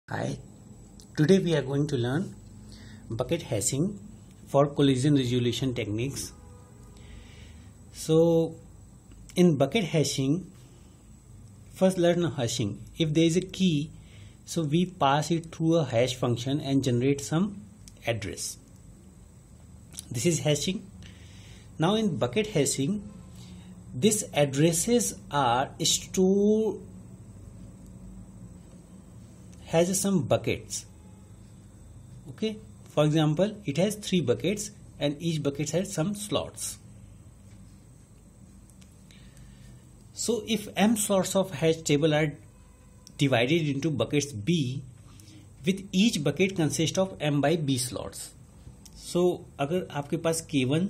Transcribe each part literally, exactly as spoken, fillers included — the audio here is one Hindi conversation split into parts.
Hi, today we are going to learn bucket hashing for collision resolution techniques. So, in bucket hashing, first learn hashing. If there is a key, so we pass it through a hash function and generate some address. This is hashing. Now in bucket hashing, these addresses are stored has some buckets. Okay, for example, it has three buckets and each bucket has some slots. So if m slots of hash table are divided into buckets b, with each bucket consists of m by b slots. So अगर आपके पास K one,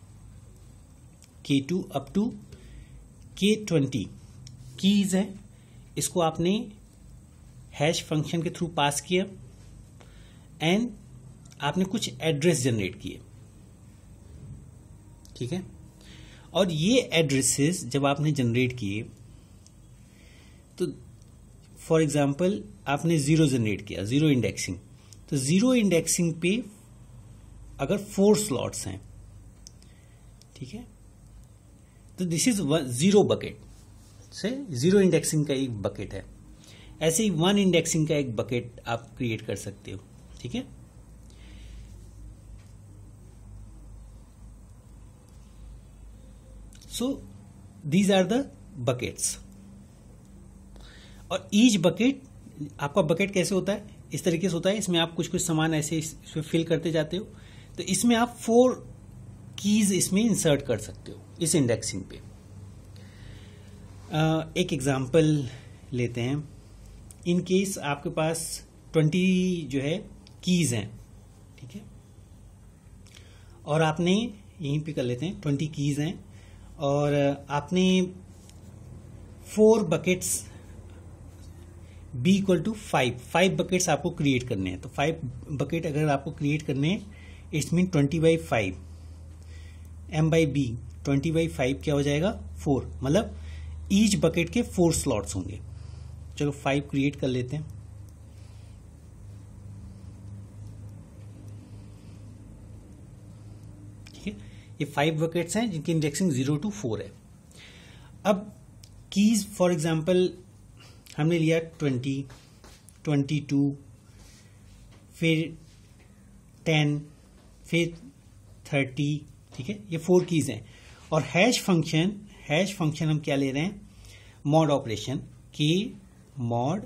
K two up to K twenty keys है, इसको आपने हैश फंक्शन के थ्रू पास किया एंड आपने कुछ एड्रेस जनरेट किए, ठीक है। और ये एड्रेसेस जब आपने जनरेट किए तो फॉर एग्जांपल आपने जीरो जनरेट किया, जीरो इंडेक्सिंग, तो जीरो इंडेक्सिंग पे अगर फोर स्लॉट्स हैं, ठीक है, तो दिस इज जीरो बकेट से जीरो इंडेक्सिंग का एक बकेट है। ऐसे ही वन इंडेक्सिंग का एक बकेट आप क्रिएट कर सकते हो, ठीक है। So these are the buckets. और ईच बकेट, आपका बकेट कैसे होता है, इस तरीके से होता है, इसमें आप कुछ कुछ सामान ऐसे इसमें फिल करते जाते हो, तो इसमें आप फोर कीज इसमें इंसर्ट कर सकते हो इस इंडेक्सिंग पे। uh, एक एग्जांपल लेते हैं। इन केस आपके पास ट्वेंटी जो है कीज हैं, ठीक है, और आपने यहीं पे कर लेते हैं ट्वेंटी कीज हैं और आपने four buckets B equal to five five buckets आपको क्रिएट करने हैं। तो फाइव बकेट अगर आपको क्रिएट करने हैं, it's mean twenty by five M by B, twenty by five क्या हो जाएगा, फोर, मतलब ईच बकेट के फोर स्लॉट्स होंगे। चलो फाइव क्रिएट कर लेते हैं। ठीक है, ये फाइव बकेट्स हैं जिनकी इंडेक्सिंग जीरो टू फोर है। अब कीज फॉर एग्जांपल हमने लिया ट्वेंटी, ट्वेंटी टू, फिर टेन, फिर थर्टी, ठीक है, ये फोर कीज हैं। और हैश फंक्शन हैश फंक्शन हम क्या ले रहे हैं, mod operation, K mod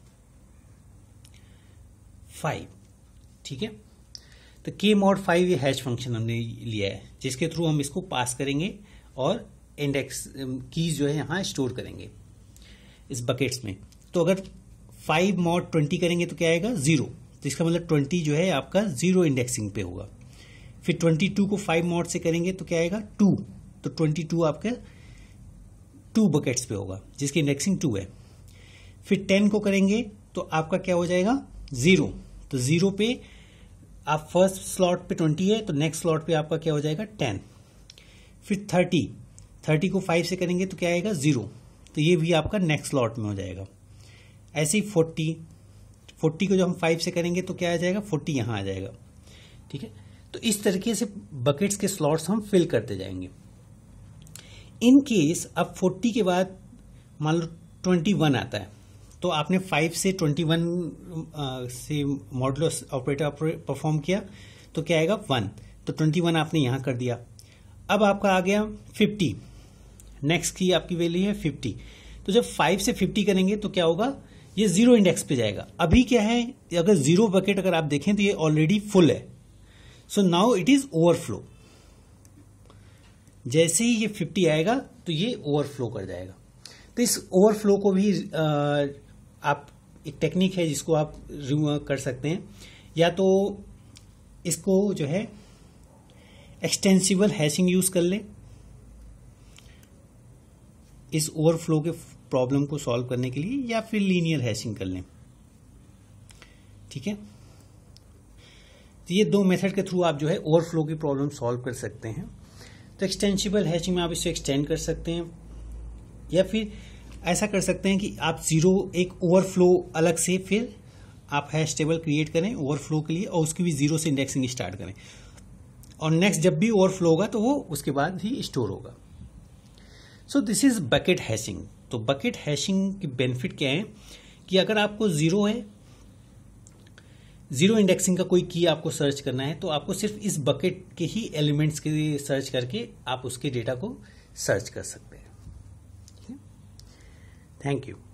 five, ठीक है। तो के मॉड फाइव ये हैश फंक्शन हमने लिया है, जिसके थ्रू हम इसको पास करेंगे और इंडेक्स कीज जो है यहां स्टोर करेंगे इस बकेट्स में। तो अगर फाइव मॉड ट्वेंटी करेंगे तो क्या आएगा, जीरो, तो इसका मतलब ट्वेंटी जो है आपका जीरो इंडेक्सिंग पे होगा। फिर ट्वेंटी टू को फाइव मॉड से करेंगे तो क्या आएगा, टू, तो ट्वेंटी टू आपके टू बकेट्स पे होगा जिसकी इंडेक्सिंग टू है। फिर टेन को करेंगे तो आपका क्या हो जाएगा, जीरो, तो जीरो पे आप फर्स्ट स्लॉट पे ट्वेंटी है तो नेक्स्ट स्लॉट पे आपका क्या हो जाएगा, टेन। फिर थर्टी, थर्टी को फाइव से करेंगे तो क्या आएगा, जीरो, तो ये भी आपका नेक्स्ट स्लॉट में हो जाएगा। ऐसे ही फोर्टी, फोर्टी को जब हम फाइव से करेंगे तो क्या आ जाएगा, फोर्टी यहां आ जाएगा, ठीक है। तो इस तरीके से बकेट्स के स्लॉट्स हम फिल करते जाएंगे। इन केस अब फोर्टी के बाद मान लो ट्वेंटी वन आता है, तो आपने फाइव से ट्वेंटी वन से मॉडुलो ऑपरेटर परफॉर्म किया तो क्या आएगा, वन, तो ट्वेंटी वन आपने यहां कर दिया। अब आपका आ गया फिफ्टी, नेक्स्ट की आपकी वैल्यू है फिफ्टी, तो जब फाइव से फिफ्टी करेंगे तो क्या होगा, ये जीरो इंडेक्स पे जाएगा। अभी क्या है, अगर जीरो बकेट अगर आप देखें तो ये ऑलरेडी फुल है, so now it is overflow. जैसे ही ये फिफ्टी आएगा तो ये ओवरफ्लो कर जाएगा। तो इस ओवरफ्लो को भी आ, आप एक टेक्निक है जिसको आप रिमूव कर सकते हैं, या तो इसको जो है एक्सटेंसिबल हैशिंग यूज कर लें इस ओवरफ्लो के प्रॉब्लम को सॉल्व करने के लिए, या फिर लीनियर हैशिंग कर लें, ठीक है। तो ये दो मेथड के थ्रू आप जो है ओवरफ्लो की प्रॉब्लम सॉल्व कर सकते हैं। तो एक्सटेंसिबल हैशिंग में आप इसे एक्सटेंड कर सकते हैं, या फिर ऐसा कर सकते हैं कि आप जीरो एक ओवरफ्लो अलग से फिर आप हैश टेबल क्रिएट करें ओवरफ्लो के लिए और उसकी भी जीरो से इंडेक्सिंग स्टार्ट करें, और नेक्स्ट जब भी ओवरफ्लो होगा तो वो उसके बाद ही स्टोर होगा। So this is bucket hashing. तो बकेट हैशिंग की बेनिफिट क्या है कि अगर आपको जीरो है, जीरो इंडेक्सिंग का कोई की आपको सर्च करना है, तो आपको सिर्फ इस बकेट के ही एलिमेंट्स के सर्च करके आप उसके डेटा को सर्च कर सकते हैं। Thank you.